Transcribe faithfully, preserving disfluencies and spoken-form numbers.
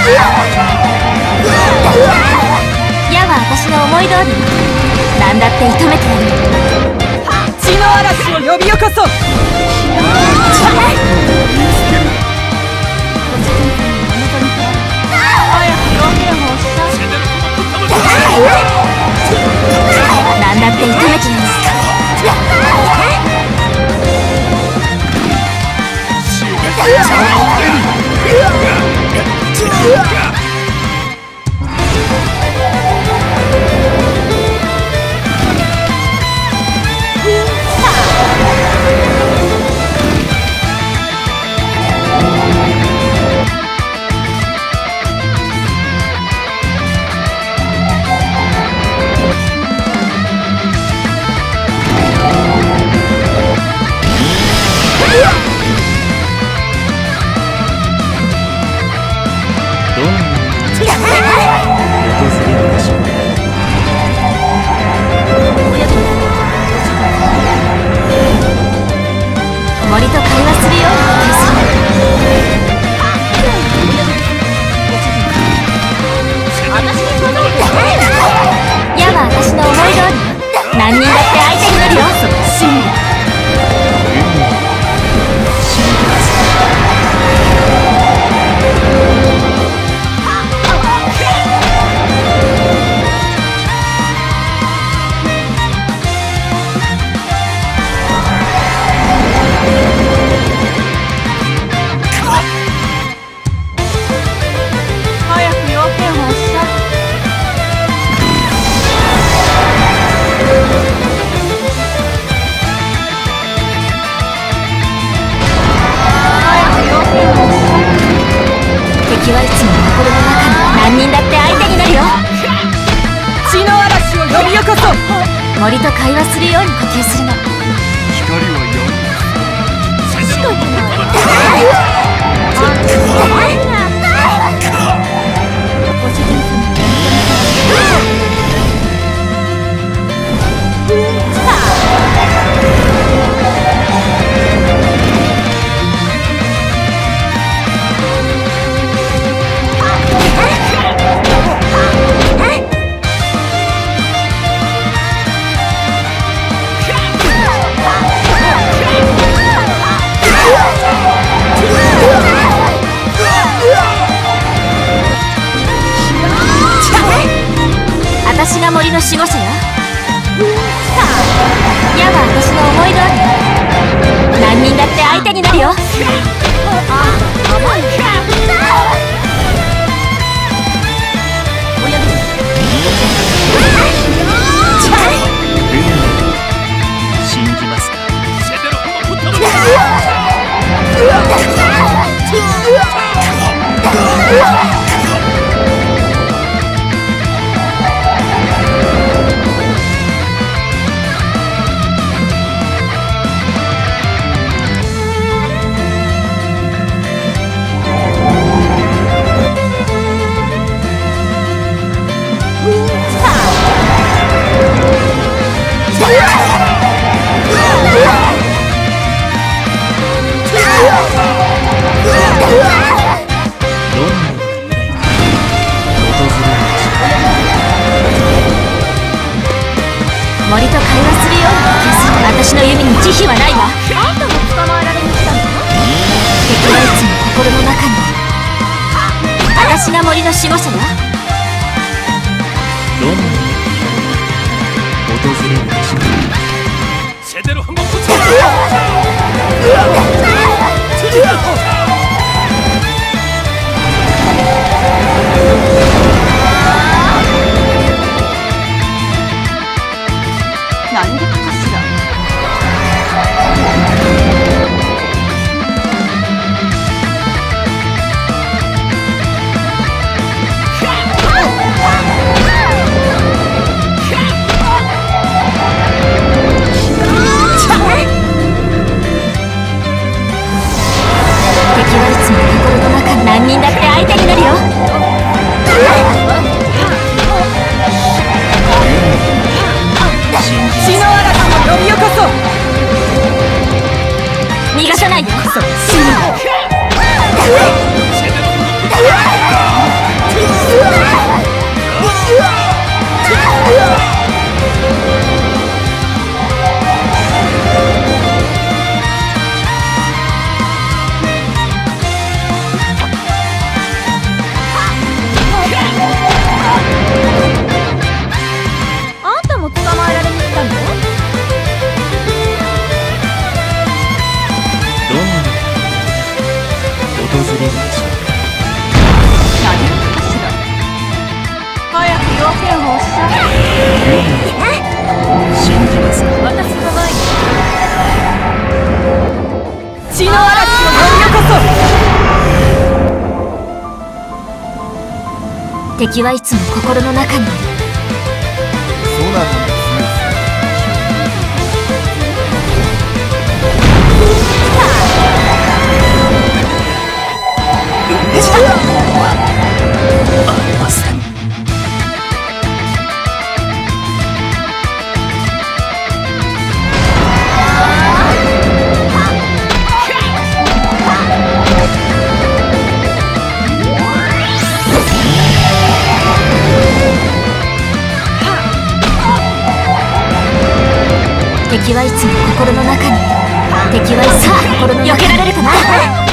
矢は私の思い通り、何だって射止めてやる。 血の嵐を呼び起こそう。 何だって射止めてやる。森と会話するよ。矢は私の思い通り、何人だって相手になるよ。真理。敵はいつも心の中に何人だって相手になるよ。 血の嵐を呼び起こそう。 森と会話するように呼吸するの。 光は闇。 私が森の守護者よ。矢は私の思い通り、何人だって相手になるよ。 信じますか。 森と会話するように呼吸する。私の弓に慈悲はないわ。あんたも捕まえられに来たの？敵はいつも心の中に。私が森の守護者よ。 どんな訪れるでしょう。제대로 한번 붙여. 난게 탓이라. れるでしょう何事かしら。早く要件をおっしゃい。 信じますか。 私の前に血の嵐を呼び起こ敵はいつも心の中にいる。 そうなんですね。 ありません。 敵はいつも心の中にいる。敵はいつも心の中にいる。避けられるかな。